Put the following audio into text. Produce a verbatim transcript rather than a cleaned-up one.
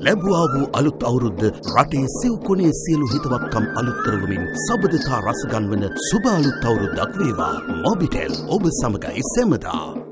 ලැබුවා වූ අලුත් අවුරුද්ද රටේ සිව් කොනේ සියලු හිතවත්කම් අලුත් කරවමින් සබඳතා රස ගන්වන සුබ අලුත් අවුරුද්දක් වේවා. මොබිටෙල් ඔබ සමගයි සැමදා.